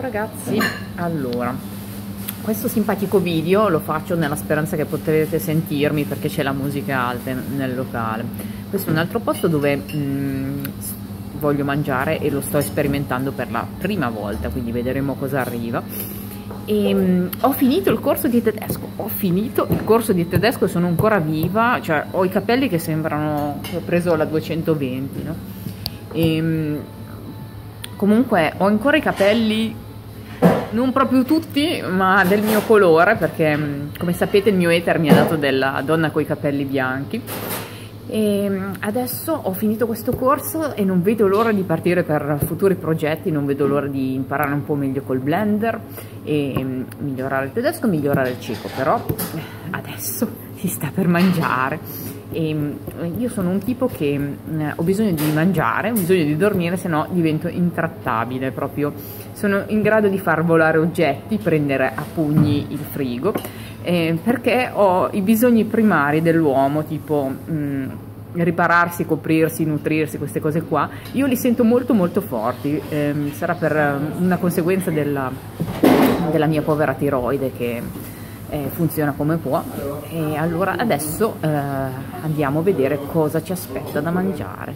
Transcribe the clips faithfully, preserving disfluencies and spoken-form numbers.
ragazzi, allora questo simpatico video lo faccio nella speranza che potrete sentirmi perché c'è la musica alta nel locale. Questo è un altro posto dove mh, voglio mangiare e lo sto sperimentando per la prima volta, quindi vedremo cosa arriva. E, mh, ho finito il corso di tedesco, ho finito il corso di tedesco e sono ancora viva, cioè ho i capelli che sembrano che ho preso la duecentoventi, no? E, mh, comunque ho ancora i capelli, non proprio tutti, ma del mio colore, perché come sapete il mio ether mi ha dato della donna con i capelli bianchi. E adesso ho finito questo corso e non vedo l'ora di partire per futuri progetti, non vedo l'ora di imparare un po' meglio col blender e migliorare il tedesco, migliorare il ceco, però adesso si sta per mangiare. E io sono un tipo che eh, ho bisogno di mangiare, ho bisogno di dormire, se no divento intrattabile, proprio sono in grado di far volare oggetti, prendere a pugni il frigo, eh, perché ho i bisogni primari dell'uomo, tipo mh, ripararsi, coprirsi, nutrirsi, queste cose qua, io li sento molto molto forti, eh, sarà per una conseguenza della, della mia povera tiroide che Eh, funziona come può. E allora adesso eh, andiamo a vedere cosa ci aspetta da mangiare.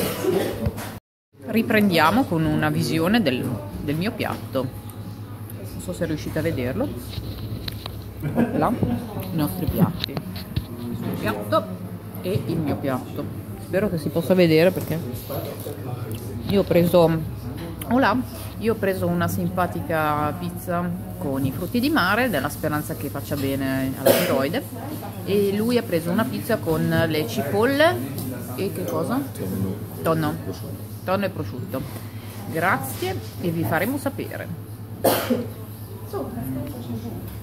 Riprendiamo con una visione del, del mio piatto, non so se riuscite a vederlo. Là, i nostri piatti, il suo piatto e il mio piatto, spero che si possa vedere perché io ho preso oh là, io ho preso una simpatica pizza con i frutti di mare, nella speranza che faccia bene alla tiroide, e lui ha preso una pizza con le cipolle e che cosa? Tonno. Tonno e prosciutto. Grazie e vi faremo sapere.